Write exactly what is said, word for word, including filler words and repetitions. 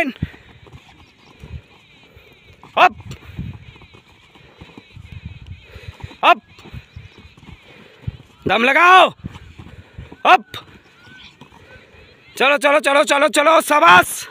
इन, up up, दम लगाओ, up, चलो चलो चलो चलो चलो, शाबाश।